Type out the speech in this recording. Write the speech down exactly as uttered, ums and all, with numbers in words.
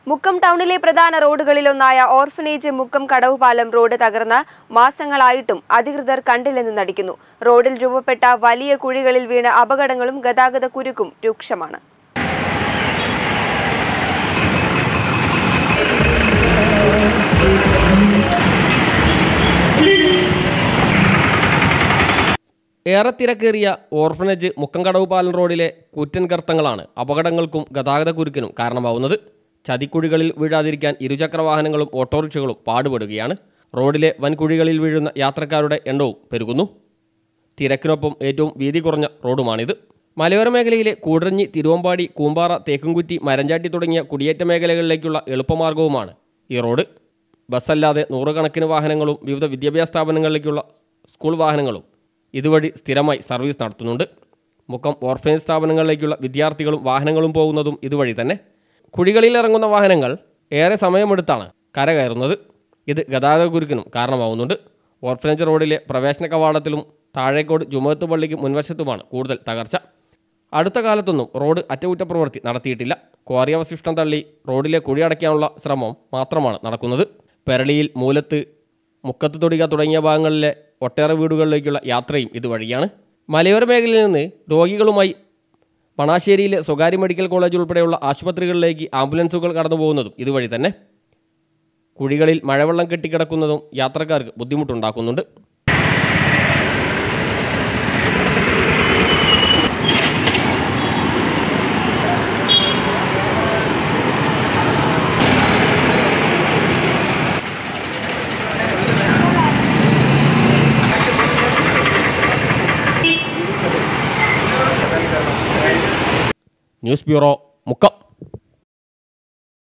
മുക്കം ടൗണിലെ പ്രധാന റോഡുകളിലൊന്നായ ഓർഫനേജ് മുക്കം കടവുപാലം റോഡ് തകർന്ന് മാസങ്ങളായിട്ടും അധികൃതർ കണ്ടില്ലെന്ന് നടിക്കുന്നു. റോഡിൽ രൂപപ്പെട്ട വലിയ കുഴികളിൽ വീണ അപകടങ്ങളും ഗതാഗത കുരുക്കും രൂക്ഷമാണ്. ഏറെ തിരക്കേറിയ ഓർഫനേജ് മുക്കം കടവുപാലം റോഡിലെ കൂറ്റൻ ഗർത്തങ്ങളാണ് അപകടങ്ങൾക്കും ഗതാഗത കുരുക്കിനും കാരണമാവുന്നത്. ചതിക്കുഴികളിൽ വീഴാതിരിക്കാൻ ഇരുചക്രവാഹനങ്ങളും ഓട്ടോറിക്ഷകളും പാടുപെടുകയാണ്. റോഡിലെ വൻകുഴികളിൽ വീഴുന്ന യാത്രക്കാരുടെ എണ്ണവും പെരുകുന്നു. തിരക്കിനൊപ്പം ഏറ്റവും വീതി കുറഞ്ഞ റോഡുമാണിത്. മലയോര മേഖലയിലെ കൂടരഞ്ഞി, തിരുവമ്പാടി, കൂമ്പാറ, തേക്കുംകുറ്റി, മരഞ്ചാട്ടി തുടങ്ങിയ കുടിയേറ്റ മേഖലകളിലേക്കുള്ള എളുപ്പമാർഗവുമാണ് ഈ റോഡ്. ബസ്സല്ലാതെ നൂറുകണക്കിന് വാഹനങ്ങളും വിവിധ വിദ്യാഭ്യാസ സ്ഥാപനങ്ങളിലേക്കുള്ള സ്കൂൾ വാഹനങ്ങളും ഇതുവഴി സ്ഥിരമായി സർവീസ് നടത്തുന്നുണ്ട്. മുക്കം ഓർഫനേജ് സ്ഥാപനങ്ങളിലേക്കുള്ള വിദ്യാർത്ഥികളും വാഹനങ്ങളും പോകുന്നതും ഇതുവഴി തന്നെ. കുഴികളിൽ ഇറങ്ങുന്ന വാഹനങ്ങൾ ഏറെ സമയമെടുത്താണ് കരകയറുന്നത്. ഇത് ഗതാഗത കുരുക്കിനും കാരണമാവുന്നുണ്ട്. ഓർഫനേജ് റോഡിലെ പ്രവേശന കവാടത്തിലും താഴേക്കോട് ജുമഅത്ത് പള്ളിക്ക് മുൻവശത്തുമാണ് കൂടുതൽ തകർച്ച. അടുത്ത കാലത്തൊന്നും റോഡ് അറ്റകുറ്റപ്രവൃത്തി നടത്തിയിട്ടില്ല. ക്വാറി അവശിഷ്ടം തള്ളി റോഡിലെ കുഴി അടയ്ക്കാനുള്ള ശ്രമം മാത്രമാണ് നടക്കുന്നത്. പെരളിയിൽ, മൂലത്ത്, മുക്കത്ത് തൊടിക തുടങ്ങിയ ഭാഗങ്ങളിലെ ഒട്ടേറെ വീടുകളിലേക്കുള്ള യാത്രയും ഇതുവഴിയാണ്. മലയോര മേഖലയിൽ നിന്ന് രോഗികളുമായി മണാശ്ശേരിയിലെ സ്വകാര്യ മെഡിക്കൽ കോളേജ് ഉൾപ്പെടെയുള്ള ആശുപത്രികളിലേക്ക് ആംബുലൻസുകൾ കടന്നു പോകുന്നതും ഇതുവഴി തന്നെ. കുഴികളിൽ മഴവെള്ളം കെട്ടിക്കിടക്കുന്നതും യാത്രക്കാർക്ക് ബുദ്ധിമുട്ടുണ്ടാക്കുന്നുണ്ട്. News bureau, Mukkam.